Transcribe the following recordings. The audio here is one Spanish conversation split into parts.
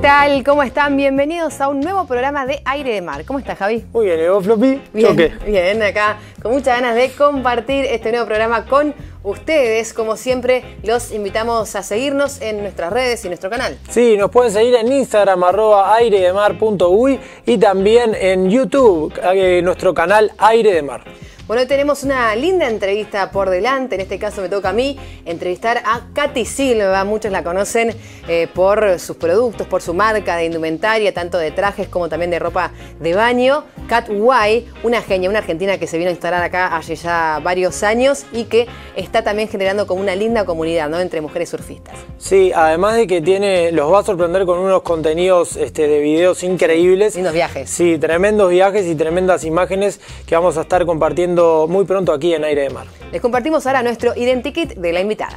tal? ¿Cómo están? Bienvenidos a un nuevo programa de Aire de Mar. ¿Cómo estás, Javi? Muy bien, ¿y vos, Floppy? Bien, ¿Qué? bien, acá con muchas ganas de compartir este nuevo programa con ustedes. Como siempre, los invitamos a seguirnos en nuestras redes y nuestro canal. Sí, nos pueden seguir en Instagram, @airedemar.uy, y también en YouTube, nuestro canal Aire de Mar. Bueno, hoy tenemos una linda entrevista por delante. En este caso me toca a mí entrevistar a Katy Silva. Muchos la conocen por sus productos, por su marca de indumentaria, tanto de trajes como también de ropa de baño. Kat Guay, una genia, una argentina que se vino a instalar acá hace ya varios años y que está también generando como una linda comunidad, ¿no?, entre mujeres surfistas. Sí, además de que los va a sorprender con unos contenidos de videos increíbles. Lindos viajes. Sí, tremendos viajes y tremendas imágenes que vamos a estar compartiendo muy pronto aquí en Aire de Mar. Les compartimos ahora nuestro identikit de la invitada.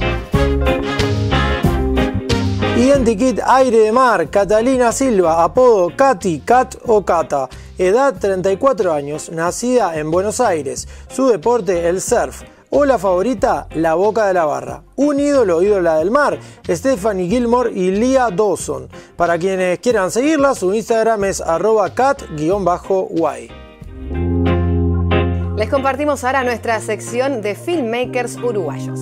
Identikit Aire de Mar, Catalina Silva, apodo Katy, Kat o Cata. Edad 34 años, nacida en Buenos Aires. Su deporte, el surf. O la favorita, la boca de la barra. Un ídola del mar, Stephanie Gilmore y Leah Dawson. Para quienes quieran seguirla, su Instagram es @cat_guay. Les compartimos ahora nuestra sección de filmmakers uruguayos.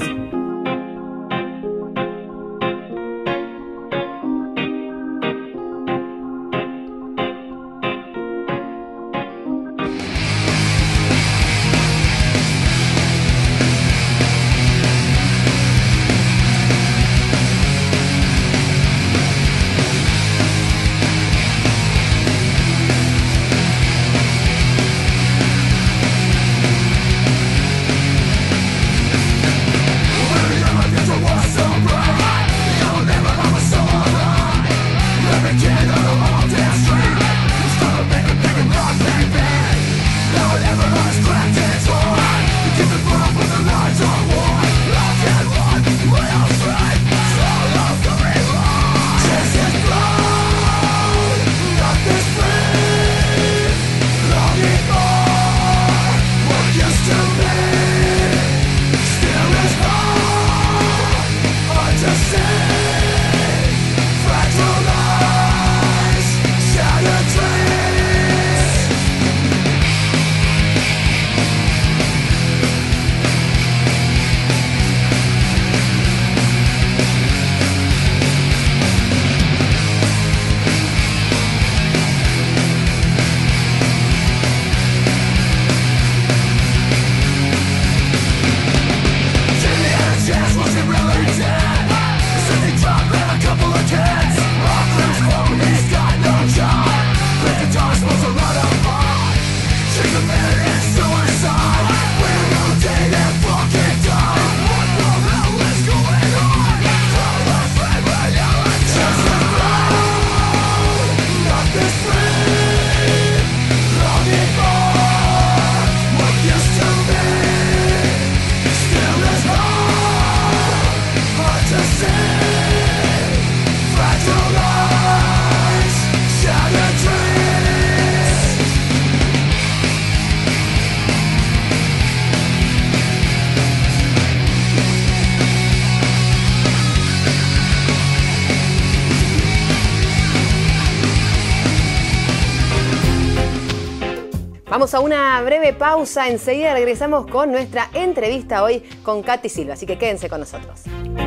Vamos a una breve pausa, enseguida regresamos con nuestra entrevista hoy con Katy Silva, así que quédense con nosotros.